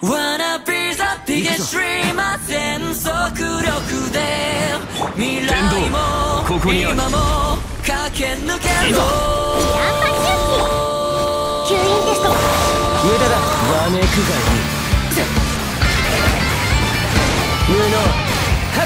Wanna be the biggest dreamer 全速力で未来も今も駆け抜けるぞ。 ヤンパ周期吸引テスト無駄だ。わめくがいい。無能。はっ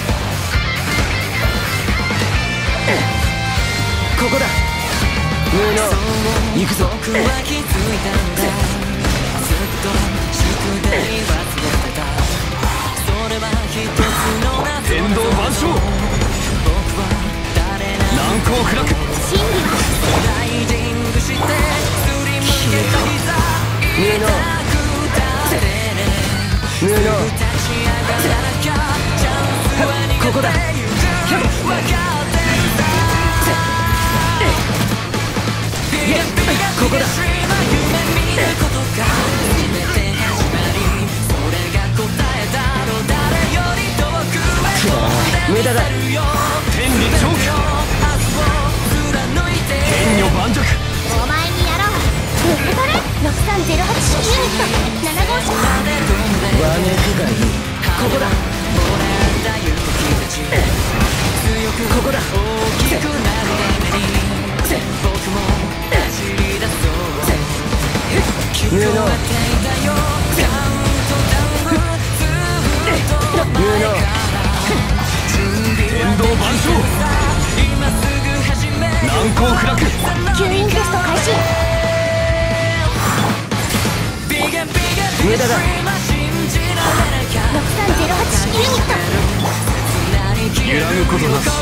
ここだ。無能。行くぞ。 僕は気づいたんだ。ずっと宿題忘れてた。それは一つの謎。 天道万象。 僕は誰なの。 難攻不落。 真理はスライディングしてすりむけた膝痛くたってね。 無能。 立ち上がらなきゃチャンスは逃げてゆく。分かってるさ。 ここだ。 夢見ることが全て始まり、それが答えだろ。誰より遠くへ飛んでみせるよ。 天理長期。 明日を貫いて天女盤石。 お前にやろう。受け取れ6308ユニット7号車わめくがいい。ここだ。ここだ。 大きくなるために僕も走り出そう。きっと待っていたよ。カウントダウンずっと前から準備はできてるさ。今すぐ始める。 難攻不落。 吸引テスト開始無駄だ。 6308ユニット揺らぐことなし。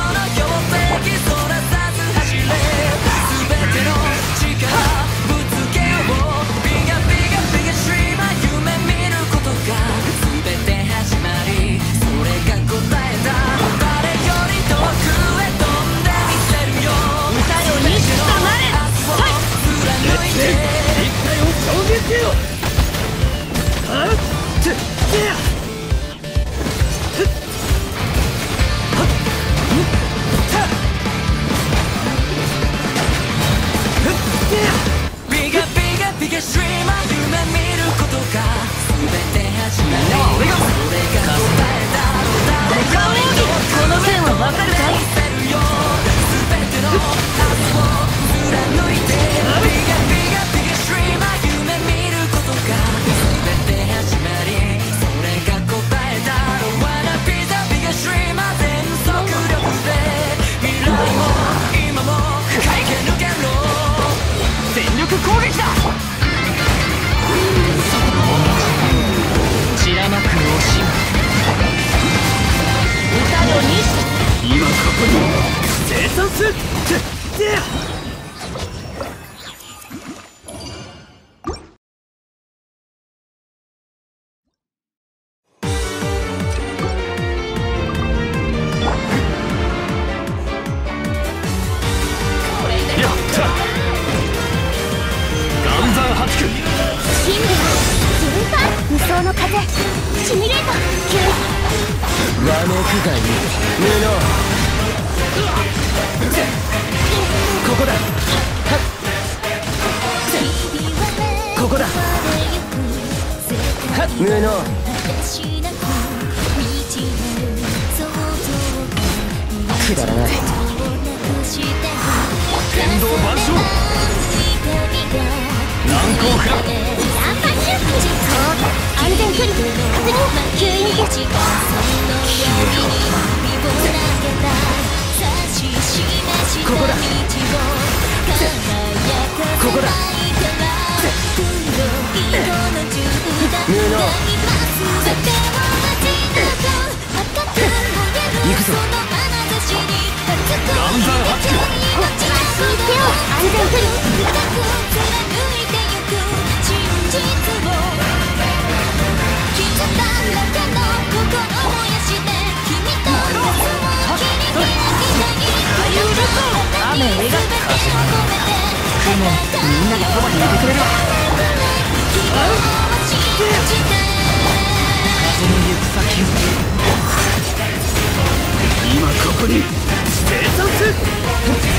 今ここに生産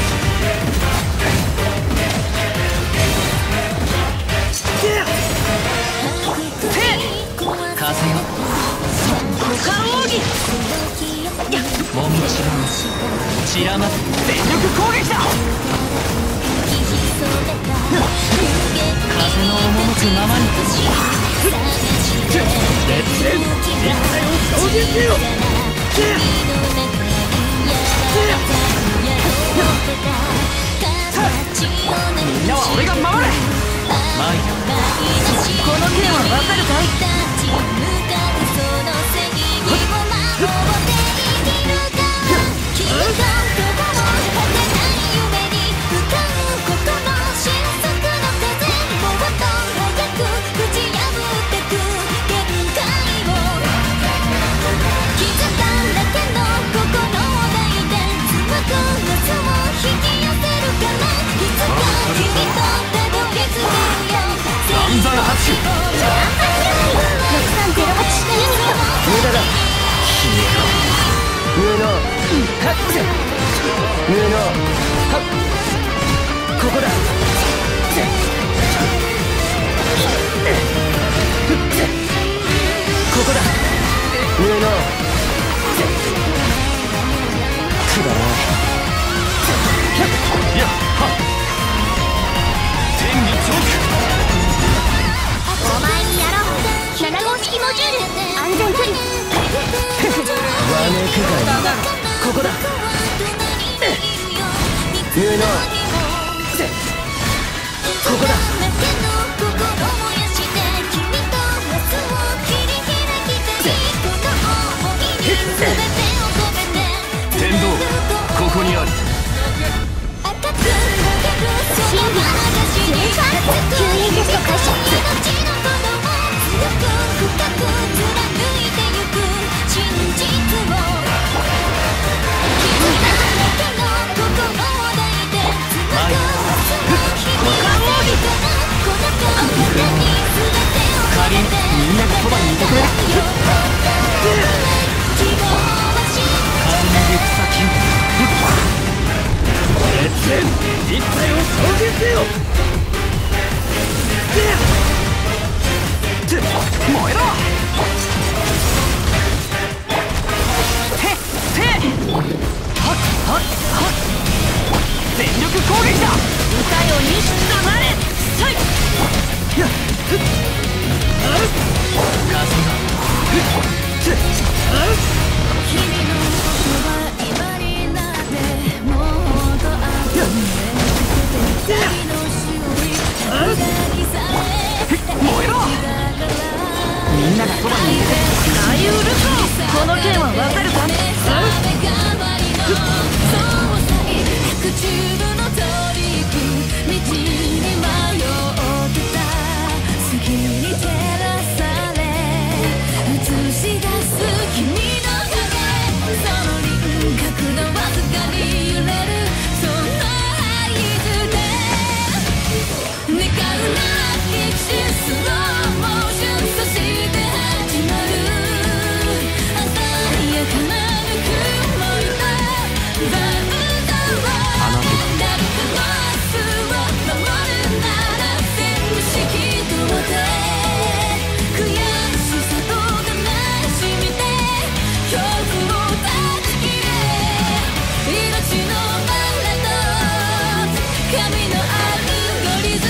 風よ股間奥義もみちろん散らま全力攻撃だ風の赴くままに熱戦一体を衝撃よみんなは俺が守るマイこの剣はわかるかいここだここだ上のくだらないやっはっ天理チョークお前にやろう7号式モジュール安全距離わめくがいいここだ上のここだ天道ここにあるシンビ吸引テスト開始仮にみんながそばにいてくれる風の行く先熱戦一体を衝撃せよ燃えろへっへっはっはっはっ全力攻撃だ歌よに黙れさいやっ風が君の言葉になってもっとあふれて君のしおり燃えろみんながそばにいる大ウルフこの剣はわかるか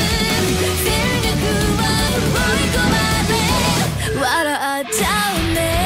笑っちゃうね